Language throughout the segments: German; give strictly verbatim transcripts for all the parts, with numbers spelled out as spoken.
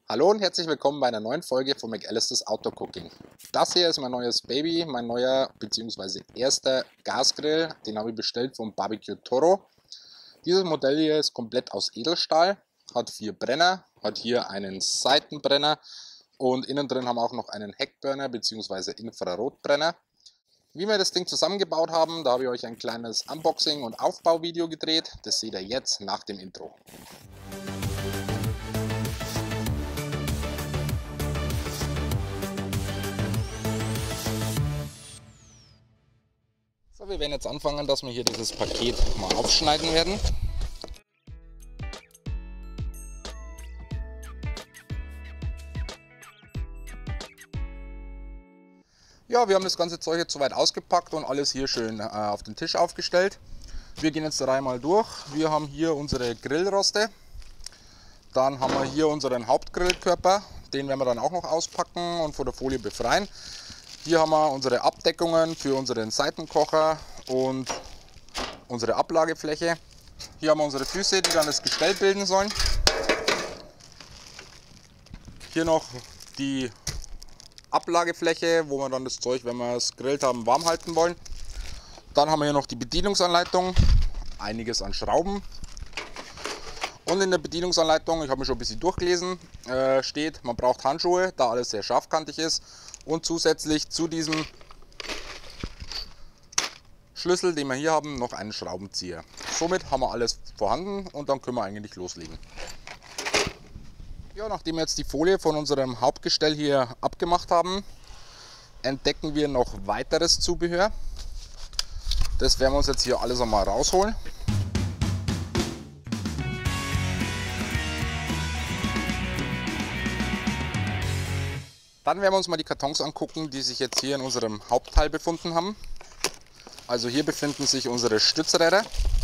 Hallo und herzlich willkommen bei einer neuen Folge von McAllister's Outdoor Cooking. Das hier ist mein neues Baby, mein neuer bzw. erster Gasgrill. Den habe ich bestellt vom Barbecue Toro. Dieses Modell hier ist komplett aus Edelstahl, hat vier Brenner, hat hier einen Seitenbrenner und innen drin haben wir auch noch einen Heckburner bzw. Infrarotbrenner. Wie wir das Ding zusammengebaut haben, da habe ich euch ein kleines Unboxing- und Aufbauvideo gedreht. Das seht ihr jetzt nach dem Intro. So, wir werden jetzt anfangen, dass wir hier dieses Paket mal aufschneiden werden. Ja, wir haben das ganze Zeug jetzt soweit ausgepackt und alles hier schön äh, auf den Tisch aufgestellt. Wir gehen jetzt dreimal durch. Wir haben hier unsere Grillroste. Dann haben wir hier unseren Hauptgrillkörper. Den werden wir dann auch noch auspacken und von der Folie befreien. Hier haben wir unsere Abdeckungen für unseren Seitenkocher und unsere Ablagefläche. Hier haben wir unsere Füße, die dann das Gestell bilden sollen. Hier noch die Ablagefläche, wo wir dann das Zeug, wenn wir es grillt haben, warm halten wollen. Dann haben wir hier noch die Bedienungsanleitung, einiges an Schrauben. Und in der Bedienungsanleitung, ich habe mich schon ein bisschen durchgelesen, äh, steht, man braucht Handschuhe, da alles sehr scharfkantig ist. Und zusätzlich zu diesem Schlüssel, den wir hier haben, noch einen Schraubenzieher. Somit haben wir alles vorhanden und dann können wir eigentlich loslegen. Ja, nachdem wir jetzt die Folie von unserem Hauptgestell hier abgemacht haben, entdecken wir noch weiteres Zubehör. Das werden wir uns jetzt hier alles einmal rausholen. Dann werden wir uns mal die Kartons angucken, die sich jetzt hier in unserem Hauptteil befunden haben. Also hier befinden sich unsere Stützräder.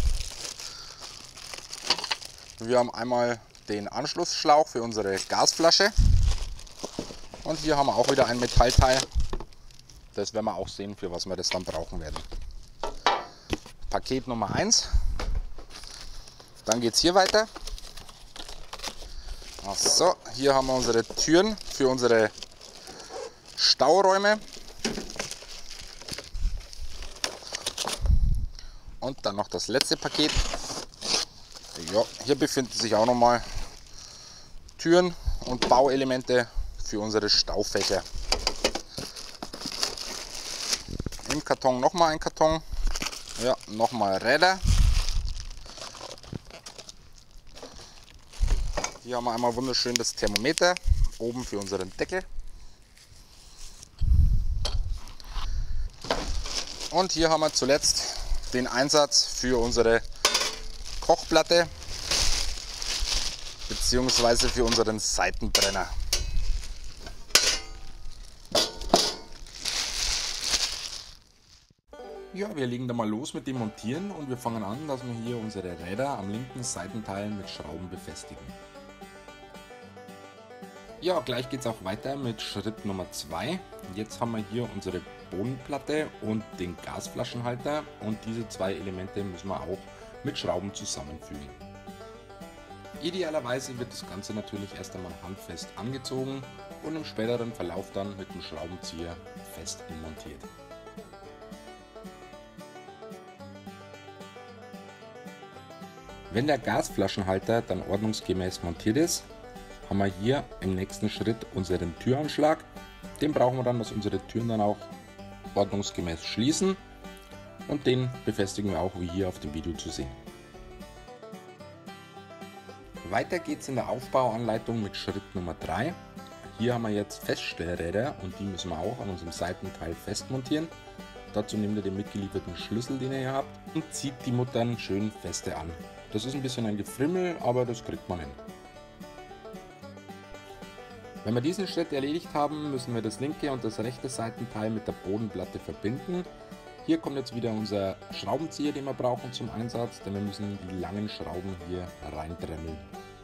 Wir haben einmal den Anschlussschlauch für unsere Gasflasche. Und hier haben wir auch wieder ein Metallteil. Das werden wir auch sehen, für was wir das dann brauchen werden. Paket Nummer eins. Dann geht es hier weiter. So, hier haben wir unsere Türen für unsere Stauräume und dann noch das letzte Paket. Ja, hier befinden sich auch nochmal Türen und Bauelemente für unsere Staufächer. Im Karton nochmal ein Karton, ja, nochmal Räder. Hier haben wir einmal wunderschön das Thermometer oben für unseren Deckel. Und hier haben wir zuletzt den Einsatz für unsere Kochplatte bzw. für unseren Seitenbrenner. Ja, wir legen da mal los mit dem Montieren und wir fangen an, dass wir hier unsere Räder am linken Seitenteil mit Schrauben befestigen. Ja, gleich geht es auch weiter mit Schritt Nummer zwei. Jetzt haben wir hier unsere Bodenplatte und den Gasflaschenhalter und diese zwei Elemente müssen wir auch mit Schrauben zusammenfügen. Idealerweise wird das Ganze natürlich erst einmal handfest angezogen und im späteren Verlauf dann mit dem Schraubenzieher fest montiert. Wenn der Gasflaschenhalter dann ordnungsgemäß montiert ist, haben wir hier im nächsten Schritt unseren Türanschlag. Den brauchen wir dann, dass unsere Türen dann auch ordnungsgemäß schließen und den befestigen wir auch wie hier auf dem Video zu sehen. Weiter geht es in der Aufbauanleitung mit Schritt Nummer drei. Hier haben wir jetzt Feststellräder und die müssen wir auch an unserem Seitenteil fest montieren. Dazu nehmt ihr den mitgelieferten Schlüssel, den ihr hier habt, und zieht die Muttern schön feste an. Das ist ein bisschen ein Gefrimmel, aber das kriegt man hin. Wenn wir diesen Schritt erledigt haben, müssen wir das linke und das rechte Seitenteil mit der Bodenplatte verbinden. Hier kommt jetzt wieder unser Schraubenzieher, den wir brauchen zum Einsatz, denn wir müssen die langen Schrauben hier reindremmeln.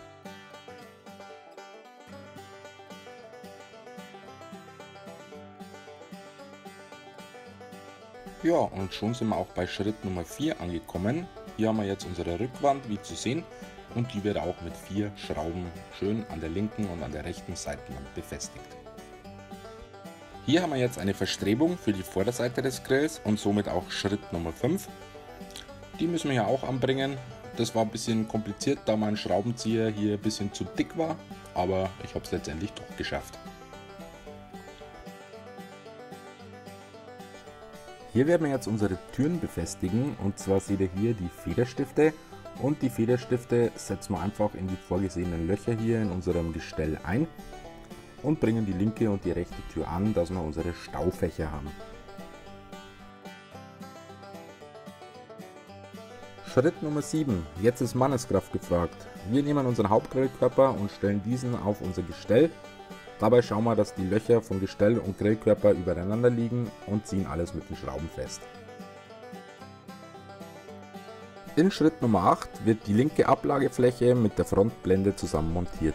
Ja, und schon sind wir auch bei Schritt Nummer vier angekommen. Hier haben wir jetzt unsere Rückwand, wie zu sehen. und die wird auch mit vier Schrauben schön an der linken und an der rechten Seitenwand befestigt. Hier haben wir jetzt eine Verstrebung für die Vorderseite des Grills und somit auch Schritt Nummer fünf. Die müssen wir hier auch anbringen. Das war ein bisschen kompliziert, da mein Schraubenzieher hier ein bisschen zu dick war, aber ich habe es letztendlich doch geschafft. Hier werden wir jetzt unsere Türen befestigen, und zwar seht ihr hier die Federstifte, und die Federstifte setzen wir einfach in die vorgesehenen Löcher hier in unserem Gestell ein und bringen die linke und die rechte Tür an, dass wir unsere Staufächer haben. Schritt Nummer sieben. Jetzt ist Manneskraft gefragt. Wir nehmen unseren Hauptgrillkörper und stellen diesen auf unser Gestell. Dabei schauen wir, dass die Löcher von Gestell und Grillkörper übereinander liegen und ziehen alles mit den Schrauben fest. In Schritt Nummer acht wird die linke Ablagefläche mit der Frontblende zusammen montiert.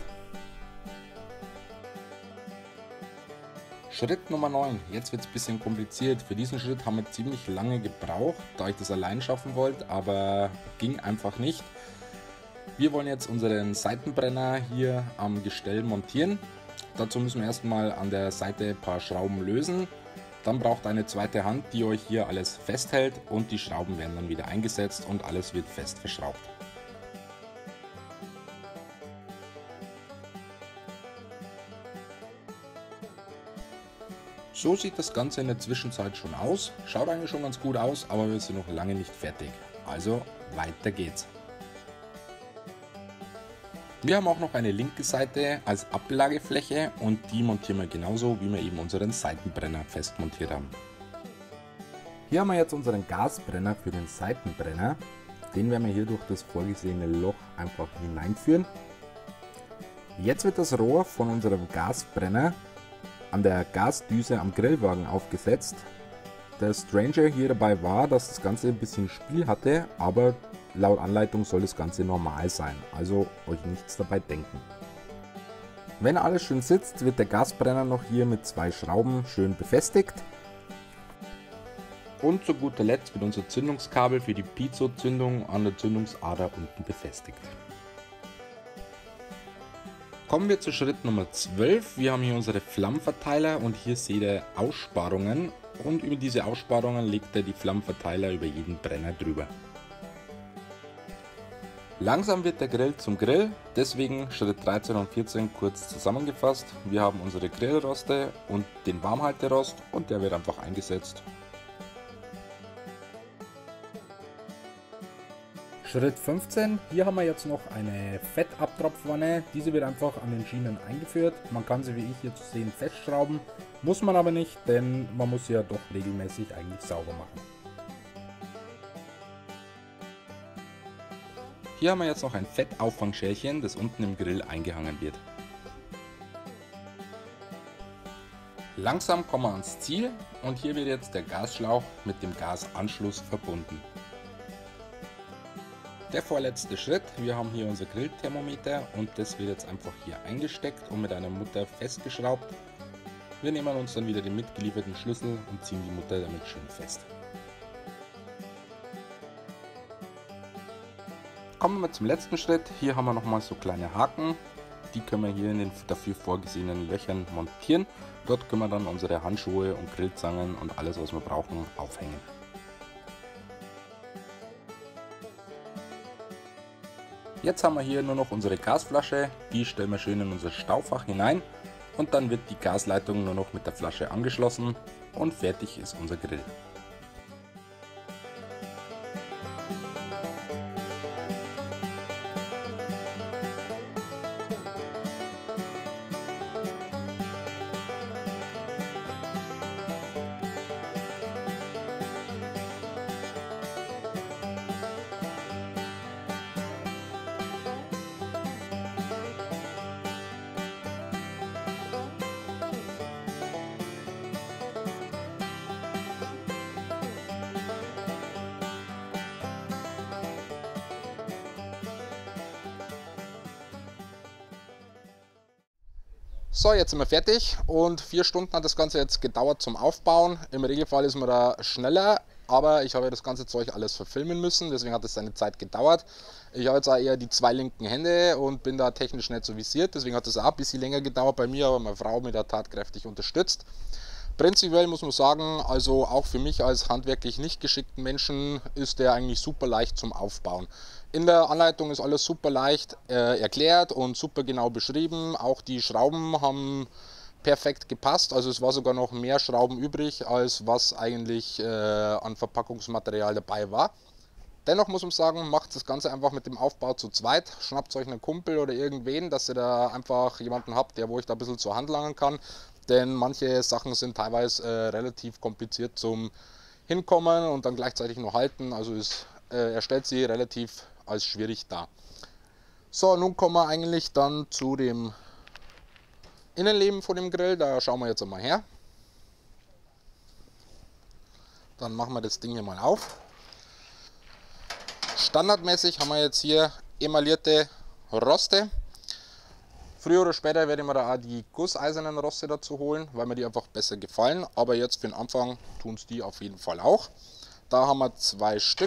Schritt Nummer neun. Jetzt wird es ein bisschen kompliziert. Für diesen Schritt haben wir ziemlich lange gebraucht, da ich das allein schaffen wollte, aber ging einfach nicht. Wir wollen jetzt unseren Seitenbrenner hier am Gestell montieren. Dazu müssen wir erstmal an der Seite ein paar Schrauben lösen. Dann braucht ihr eine zweite Hand, die euch hier alles festhält, und die Schrauben werden dann wieder eingesetzt und alles wird fest verschraubt. So sieht das Ganze in der Zwischenzeit schon aus. Schaut eigentlich schon ganz gut aus, aber wir sind noch lange nicht fertig. Also weiter geht's. Wir haben auch noch eine linke Seite als Ablagefläche und die montieren wir genauso, wie wir eben unseren Seitenbrenner fest montiert haben. Hier haben wir jetzt unseren Gasbrenner für den Seitenbrenner. Den werden wir hier durch das vorgesehene Loch einfach hineinführen. Jetzt wird das Rohr von unserem Gasbrenner an der Gasdüse am Grillwagen aufgesetzt. Der Stranger hier dabei war, dass das Ganze ein bisschen Spiel hatte, aber laut Anleitung soll das Ganze normal sein, also euch nichts dabei denken. Wenn alles schön sitzt, wird der Gasbrenner noch hier mit zwei Schrauben schön befestigt. Und zu guter Letzt wird unser Zündungskabel für die Piezo-Zündung an der Zündungsader unten befestigt. Kommen wir zu Schritt Nummer zwölf. Wir haben hier unsere Flammenverteiler und hier seht ihr Aussparungen, und über diese Aussparungen legt ihr die Flammenverteiler über jeden Brenner drüber. Langsam wird der Grill zum Grill, deswegen Schritt dreizehn und vierzehn kurz zusammengefasst. Wir haben unsere Grillroste und den Warmhalterost und der wird einfach eingesetzt. Schritt fünfzehn, hier haben wir jetzt noch eine Fettabtropfwanne. Diese wird einfach an den Schienen eingeführt. Man kann sie, wie ich hier zu sehen, festschrauben, muss man aber nicht, denn man muss sie ja doch regelmäßig eigentlich sauber machen. Hier haben wir jetzt noch ein Fettauffangschälchen, das unten im Grill eingehangen wird. Langsam kommen wir ans Ziel und hier wird jetzt der Gasschlauch mit dem Gasanschluss verbunden. Der vorletzte Schritt, wir haben hier unser Grillthermometer und das wird jetzt einfach hier eingesteckt und mit einer Mutter festgeschraubt. Wir nehmen uns dann wieder den mitgelieferten Schlüssel und ziehen die Mutter damit schön fest. Kommen wir zum letzten Schritt. Hier haben wir nochmal so kleine Haken. Die können wir hier in den dafür vorgesehenen Löchern montieren. Dort können wir dann unsere Handschuhe und Grillzangen und alles, was wir brauchen, aufhängen. Jetzt haben wir hier nur noch unsere Gasflasche, die stellen wir schön in unser Staufach hinein und dann wird die Gasleitung nur noch mit der Flasche angeschlossen und fertig ist unser Grill. So, jetzt sind wir fertig und vier Stunden hat das Ganze jetzt gedauert zum Aufbauen. Im Regelfall ist man da schneller, Aber ich habe ja das ganze Zeug alles verfilmen müssen, deswegen hat es seine Zeit gedauert. Ich habe jetzt auch eher die zwei linken Hände und bin da technisch nicht so visiert, deswegen hat es auch ein bisschen länger gedauert bei mir, aber meine Frau mich da tatkräftig unterstützt. Prinzipiell muss man sagen, also auch für mich als handwerklich nicht geschickten Menschen ist der eigentlich super leicht zum Aufbauen. In der Anleitung ist alles super leicht äh, erklärt und super genau beschrieben. Auch die Schrauben haben perfekt gepasst, also es war sogar noch mehr Schrauben übrig, als was eigentlich äh, an Verpackungsmaterial dabei war. Dennoch muss man sagen, macht das Ganze einfach mit dem Aufbau zu zweit. Schnappt euch einen Kumpel oder irgendwen, dass ihr da einfach jemanden habt, der wo ich da ein bisschen zur Hand langen kann. Denn manche Sachen sind teilweise äh, relativ kompliziert zum Hinkommen und dann gleichzeitig noch halten. Also es, äh, er stellt sie relativ als schwierig dar. So, nun kommen wir eigentlich dann zu dem Innenleben von dem Grill. Da schauen wir jetzt einmal her. Dann machen wir das Ding hier mal auf. Standardmäßig haben wir jetzt hier emaillierte Roste. Früher oder später werde ich mir da auch die gusseisernen Roste dazu holen, weil mir die einfach besser gefallen. Aber jetzt für den Anfang tun es die auf jeden Fall auch. Da haben wir zwei Stück.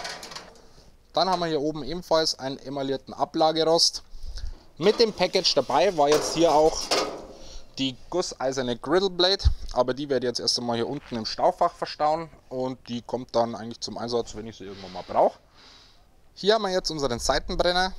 Dann haben wir hier oben ebenfalls einen emaillierten Ablagerost. Mit dem Package dabei war jetzt hier auch die gusseiserne Griddle Blade, aber die werde ich jetzt erst einmal hier unten im Staufach verstauen und die kommt dann eigentlich zum Einsatz, wenn ich sie irgendwann mal brauche. Hier haben wir jetzt unseren Seitenbrenner.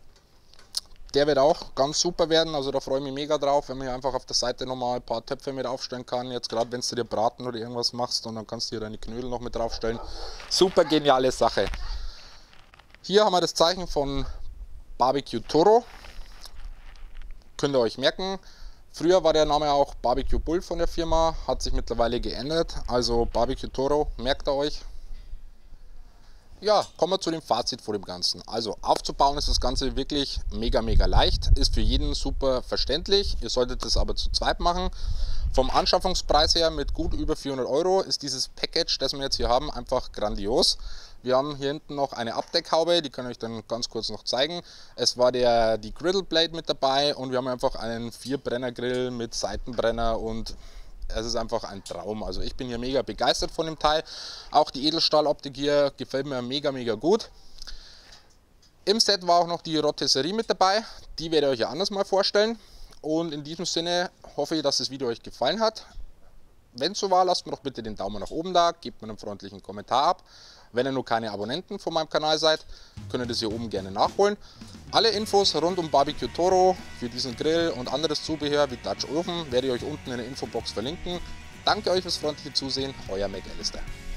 Der wird auch ganz super werden, also da freue ich mich mega drauf, wenn man hier einfach auf der Seite nochmal ein paar Töpfe mit aufstellen kann. Jetzt gerade wenn du dir Braten oder irgendwas machst und dann kannst du hier deine Knödel noch mit draufstellen. Super geniale Sache. Hier haben wir das Zeichen von Barbecue Toro. Könnt ihr euch merken. Früher war der Name auch Barbecue Bull von der Firma, hat sich mittlerweile geändert. Also Barbecue Toro, merkt ihr euch. Ja, kommen wir zu dem Fazit vor dem Ganzen. Also aufzubauen ist das Ganze wirklich mega, mega leicht. Ist für jeden super verständlich. Ihr solltet es aber zu zweit machen. Vom Anschaffungspreis her mit gut über vierhundert Euro ist dieses Package, das wir jetzt hier haben, einfach grandios. Wir haben hier hinten noch eine Abdeckhaube, die kann ich euch dann ganz kurz noch zeigen. Es war der, die Griddle Blade mit dabei und wir haben einfach einen Vier-Brenner-Grill mit Seitenbrenner und es ist einfach ein Traum. Also ich bin hier mega begeistert von dem Teil. Auch die Edelstahloptik hier gefällt mir mega, mega gut. Im Set war auch noch die Rotisserie mit dabei. Die werde ich euch ja anders mal vorstellen. Und in diesem Sinne hoffe ich, dass das Video euch gefallen hat. Wenn es so war, lasst mir doch bitte den Daumen nach oben da, gebt mir einen freundlichen Kommentar ab. Wenn ihr noch keine Abonnenten von meinem Kanal seid, könnt ihr das hier oben gerne nachholen. Alle Infos rund um Barbecue Toro für diesen Grill und anderes Zubehör wie Dutch Oven werde ich euch unten in der Infobox verlinken. Danke euch fürs freundliche Zusehen, euer McAllister.